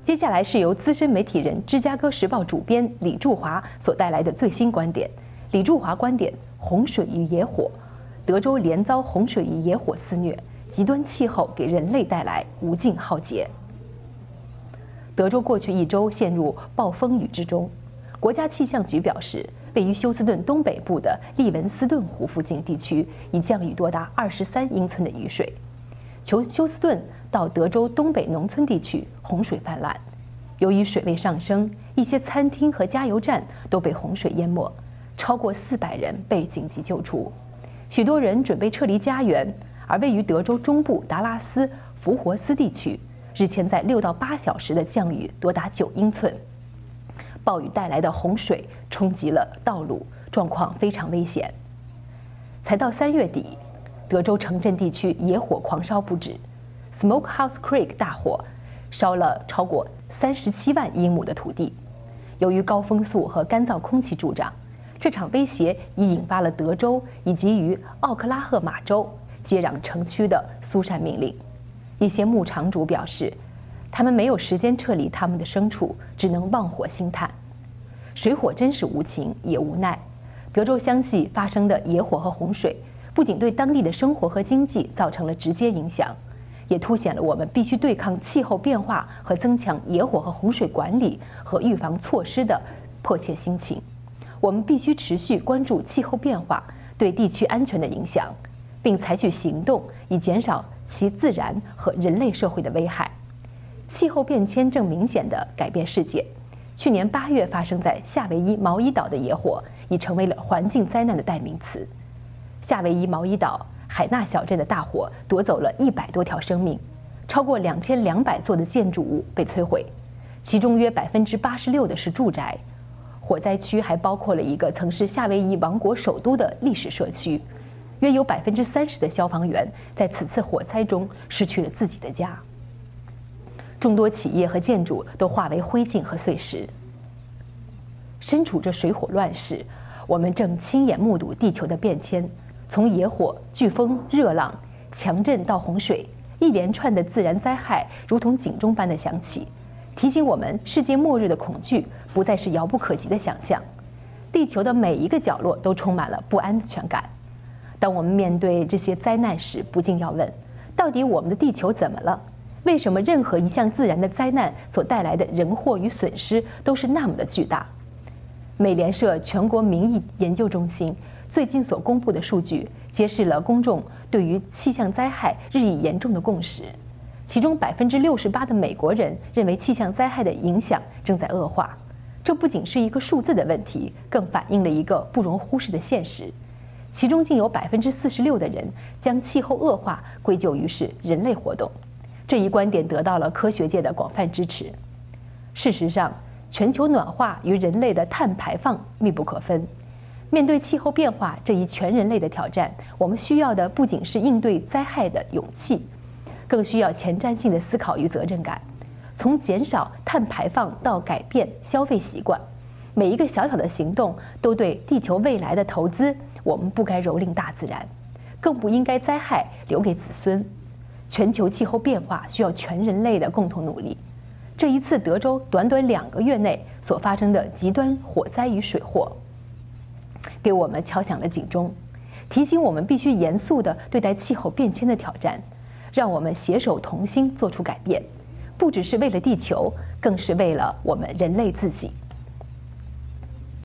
接下来是由资深媒体人、芝加哥时报主编李柱华所带来的最新观点。李柱华观点：洪水与野火，德州连遭洪水与野火肆虐，极端气候给人类带来无尽浩劫。德州过去一周陷入暴风雨之中，国家气象局表示，位于休斯顿东北部的利文斯顿湖附近地区已降雨多达23英寸的雨水。从休斯顿到德州东北农村地区洪水泛滥，由于水位上升，一些餐厅和加油站都被洪水淹没，超过400人被紧急救出，许多人准备撤离家园。而位于德州中部达拉斯、福活斯地区，日前在6到8小时的降雨多达9英寸，暴雨带来的洪水冲击了道路，状况非常危险。才到3月底，德州城镇地区野火狂烧不止 ，Smokehouse Creek 大火烧了超过37万英亩的土地。由于高风速和干燥空气助长，这场威胁已引发了德州以及与奥克拉荷马州接壤城区的疏散命令。一些牧场主表示，他们没有时间撤离他们的牲畜，只能望火星叹。水火真是无情也无奈。德州相继发生的野火和洪水，不仅对当地的生活和经济造成了直接影响，也凸显了我们必须对抗气候变化和增强野火和洪水管理和预防措施的迫切心情。我们必须持续关注气候变化对地区安全的影响，并采取行动以减少其自然和人类社会的危害。气候变迁正明显地改变世界。去年8月发生在夏威夷毛伊岛的野火已成为了环境灾难的代名词。夏威夷毛伊岛海纳小镇的大火夺走了100多条生命，超过2200座的建筑物被摧毁，其中约86%的是住宅。火灾区还包括了一个曾是夏威夷王国首都的历史社区，约有30%的消防员在此次火灾中失去了自己的家。众多企业和建筑都化为灰烬和碎石。身处这水火乱世，我们正亲眼目睹地球的变迁，从野火、飓风、热浪、强震到洪水，一连串的自然灾害如同警钟般的响起，提醒我们世界末日的恐惧不再是遥不可及的想象。地球的每一个角落都充满了不安全感。当我们面对这些灾难时，不禁要问：到底我们的地球怎么了？为什么任何一项自然的灾难所带来的人祸与损失都是那么的巨大？美联社全国民意研究中心最近所公布的数据，揭示了公众对于气象灾害日益严重的共识。其中68%的美国人认为气象灾害的影响正在恶化。这不仅是一个数字的问题，更反映了一个不容忽视的现实。其中竟有46%的人将气候恶化归咎于是人类活动。这一观点得到了科学界的广泛支持。事实上，全球暖化与人类的碳排放密不可分。面对气候变化这一全人类的挑战，我们需要的不仅是应对灾害的勇气，更需要前瞻性的思考与责任感。从减少碳排放到改变消费习惯，每一个小小的行动都对地球未来的投资。我们不该蹂躏大自然，更不应该灾害留给子孙。全球气候变化需要全人类的共同努力。这一次德州短短2个月内所发生的极端火灾与水祸，给我们敲响了警钟，提醒我们必须严肃地对待气候变迁的挑战，让我们携手同心做出改变，不只是为了地球，更是为了我们人类自己。